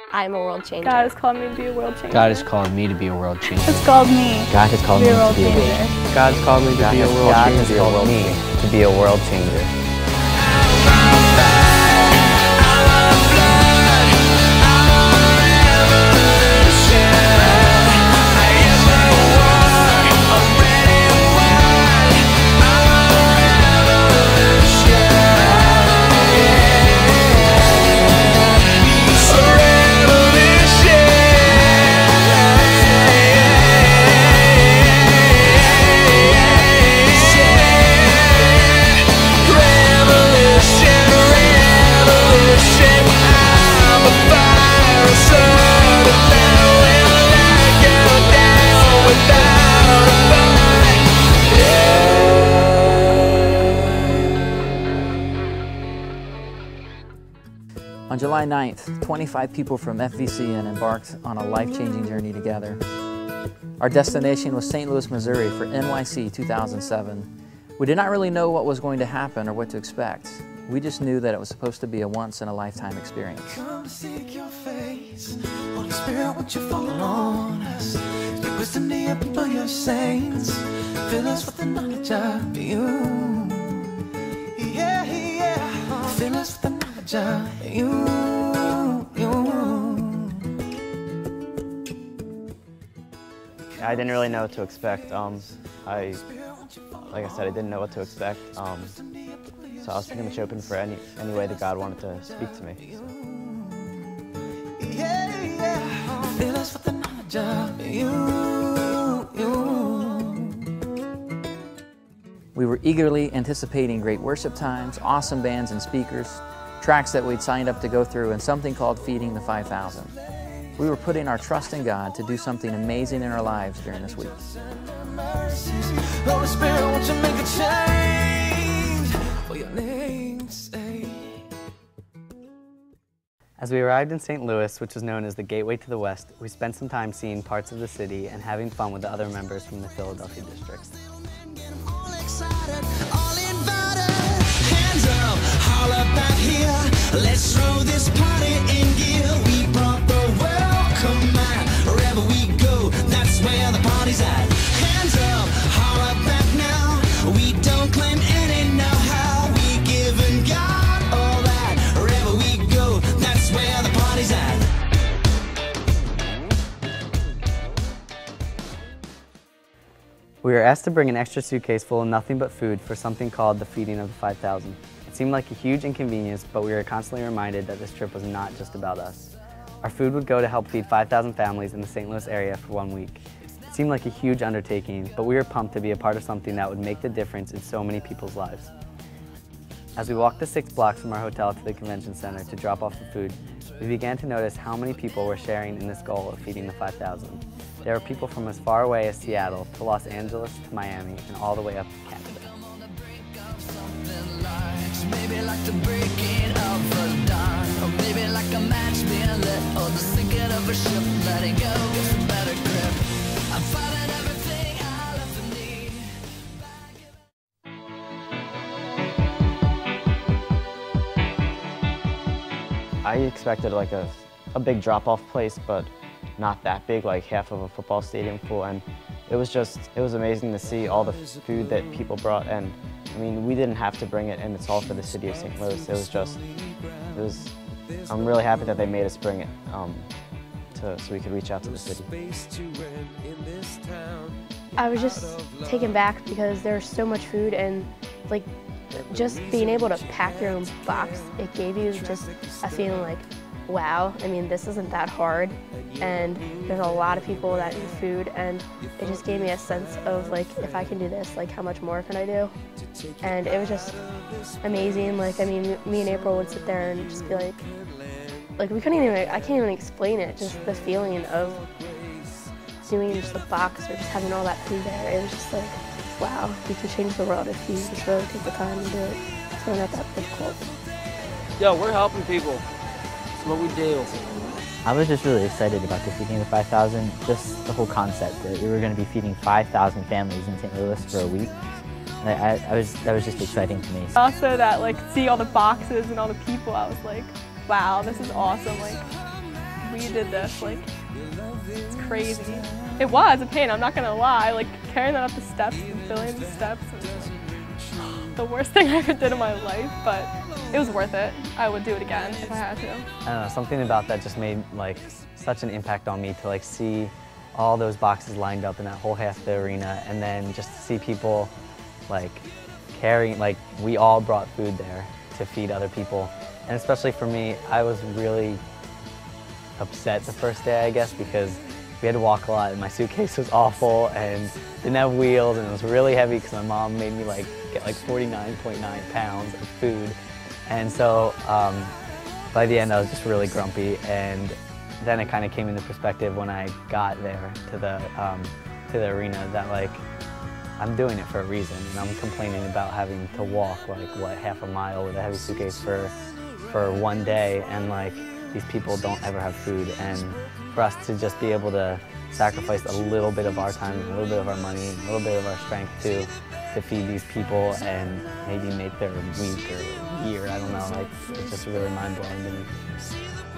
I'm a world changer. God has called me to be a world changer. God is calling me to be a world changer. It's called me. God has called me to be a world changer. God has called me to be a world changer. God has called me to be a world changer. On July 9th, 25 people from FVCN embarked on a life-changing journey together. Our destination was St. Louis, Missouri for NYC 2007. We did not really know what was going to happen or what to expect. We just knew that it was supposed to be a once-in-a-lifetime experience. Come to seek your face. Holy Spirit, won't you fall on us? Speak wisdom to your people, your saints. Fill us with the knowledge of you. Yeah, yeah. Fill us with the knowledge of you. I didn't really know what to expect. Like I said, I didn't know what to expect. So I was pretty much open for any way that God wanted to speak to me. We were eagerly anticipating great worship times, awesome bands and speakers, tracks that we'd signed up to go through, and something called Feeding the 5,000. We were putting our trust in God to do something amazing in our lives during this week. Holy Spirit, won't you make a change for your name's sake? As we arrived in St. Louis, which was known as the Gateway to the West, we spent some time seeing parts of the city and having fun with the other members from the Philadelphia districts. All excited, all invited. Hands up, holla back here. Let's throw this party in gear. We brought the welcome mat. Wherever we go, that's where the party's at. Hands up, holla back now. We don't claim any know-how. We giving God all that. Wherever we go, that's where the party's at. We were asked to bring an extra suitcase full of nothing but food for something called the Feeding of the 5,000. It seemed like a huge inconvenience, but we were constantly reminded that this trip was not just about us. Our food would go to help feed 5,000 families in the St. Louis area for 1 week. It seemed like a huge undertaking, but we were pumped to be a part of something that would make the difference in so many people's lives. As we walked the 6 blocks from our hotel to the convention center to drop off the food, we began to notice how many people were sharing in this goal of feeding the 5,000. There were people from as far away as Seattle to Los Angeles to Miami and all the way up to Canada. Maybe like the breaking of a dawn, or maybe like a match being lit, or the sinking of a ship, letting go, gets a better grip. I'm finding everything I left in need. I expected like a big drop-off place, but not that big, like half of a football stadium full, and it was amazing to see all the food that people brought. And I mean, we didn't have to bring it, and it's all for the city of St. Louis. I'm really happy that they made us bring it so we could reach out to the city. I was just taken back because there's so much food, and like just being able to pack your own box, it gave you just a feeling like, wow, I mean, this isn't that hard, and there's a lot of people that need food, and it just gave me a sense of like, if I can do this, like how much more can I do? And it was just amazing. Like, I mean, me and April would sit there and just be like I can't even explain it, just the feeling of doing just a box or just having all that food there. It was just like, wow, you can change the world if you just really take the time to do it. It's really not that difficult. Yo, we're helping people. That's what we do. I was just really excited about the Feeding the 5,000, just the whole concept that we were going to be feeding 5,000 families in St. Louis for a week. That was just exciting to me. Also that, like, see all the boxes and all the people, I was like, wow, this is awesome. Like, we did this, like, it's crazy. It was a pain, I'm not gonna lie. Like, carrying that up the steps and filling the steps was the worst thing I ever did in my life, but it was worth it. I would do it again if I had to. I don't know, something about that just made like such an impact on me to like see all those boxes lined up in that whole half of the arena, and then just to see people like carrying, like we all brought food there to feed other people. And especially for me, I was really upset the first day, I guess, because we had to walk a lot and my suitcase was awful and didn't have wheels, and it was really heavy because my mom made me like get like 49.9 pounds of food. And so by the end I was just really grumpy, and then it kind of came into perspective when I got there to the arena that like I'm doing it for a reason, and I'm complaining about having to walk like what, half a mile with a heavy suitcase for one day, and like these people don't ever have food, and for us to just be able to sacrifice a little bit of our time, a little bit of our money, a little bit of our strength to feed these people and maybe make their week or year, I don't know, like it's just really mind-blowing to me.